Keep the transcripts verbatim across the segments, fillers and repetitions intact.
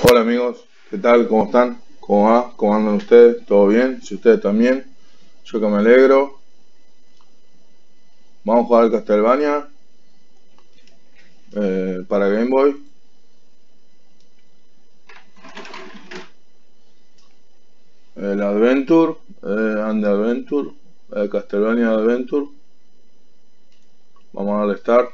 Hola amigos, ¿qué tal? ¿Cómo están? ¿Cómo va? ¿Cómo andan ustedes? ¿Todo bien? Si ustedes también, yo que me alegro. Vamos a jugar al Castlevania eh, para Game Boy. El Adventure, eh, and the Adventure, el Castlevania Adventure. Vamos a darle Start.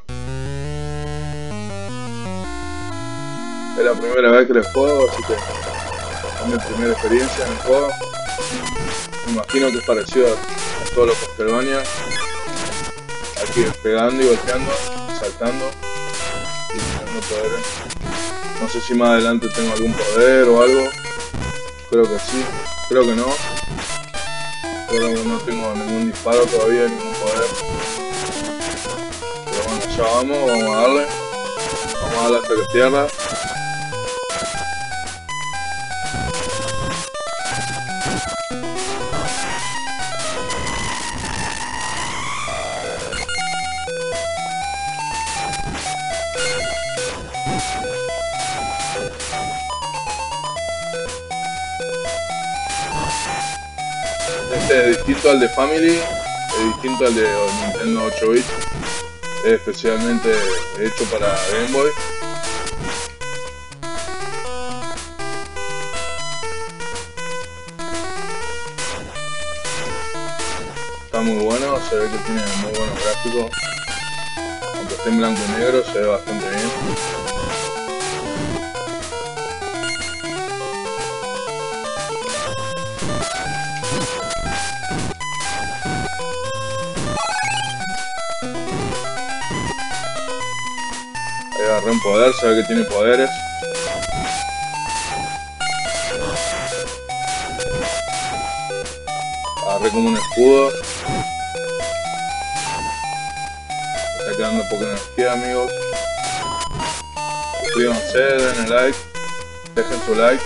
Es la primera vez que le juego, así que es mi primera experiencia en el juego. Me imagino que es parecido a, a todos los Castlevania. Aquí pegando y golpeando, saltando y teniendo poderes. No sé si más adelante tengo algún poder o algo. Creo que sí, creo que no. Creo que no tengo ningún disparo todavía, ningún poder. Pero bueno, ya vamos, vamos a darle. Vamos a darle hasta que pierda. Este es distinto al de Family, es distinto al de Nintendo ocho bits, es especialmente hecho para Game Boy. Está muy bueno, se ve que tiene muy buenos gráficos, aunque esté en blanco y negro se ve bastante bien. Ahí agarré un poder, se ve que tiene poderes. Agarré como un escudo. Me está quedando poca energía, amigos. Suscríbanse, denle like, dejen su like.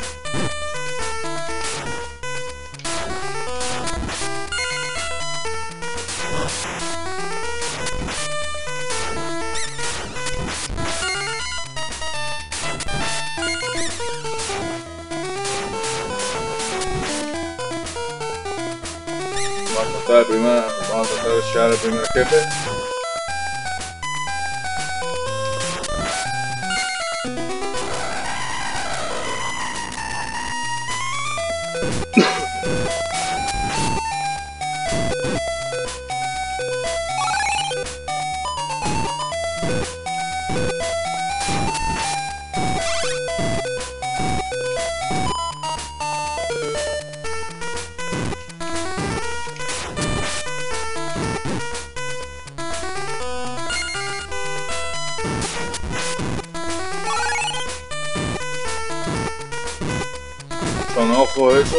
Vamos a tratar de, primera, vamos a tratar de llegar al primer jefe. Son ojos esos.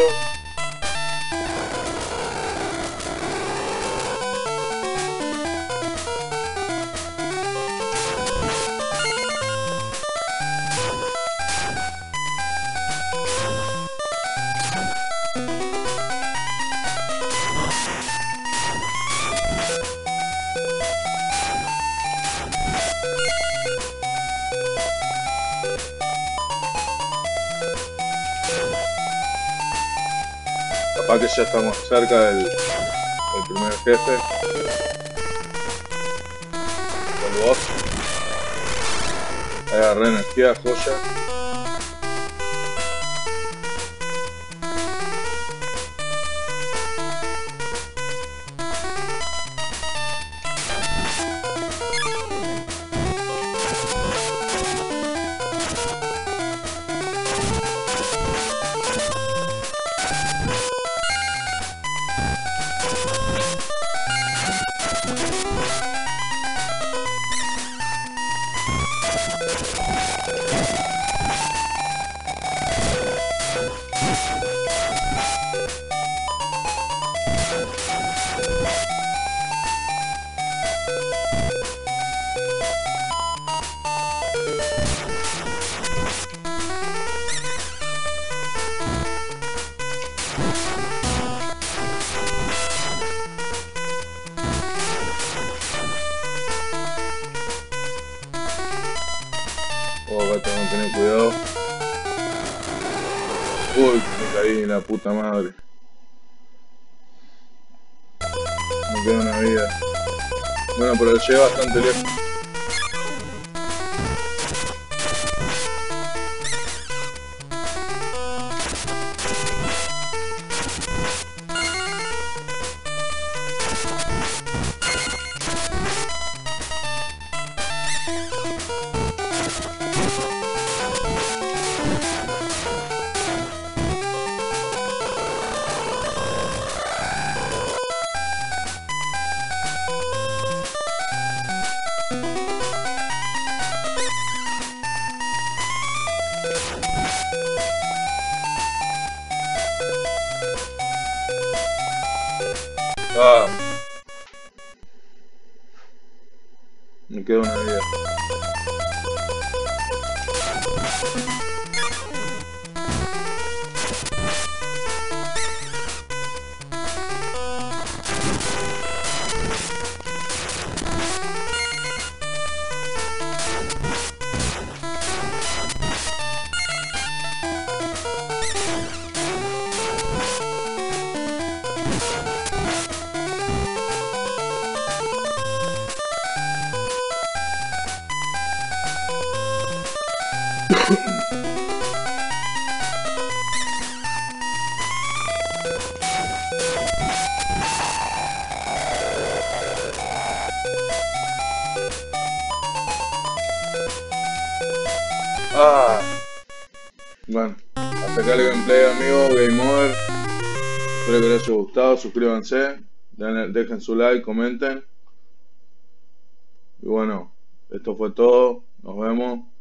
Capaz que ya estamos cerca del, del primer jefe. El boss. Agarré energía, joya. Oh, acá tengo que tener cuidado. Uy, me caí, la puta madre. Me queda una vida. Bueno, pero llegué bastante lejos. Ah, me queda una vida. Ah, bueno, hasta acá el gameplay, amigos, Game Over. Espero que les haya gustado, suscríbanse, den- dejen su like, comenten. Y bueno, esto fue todo, nos vemos.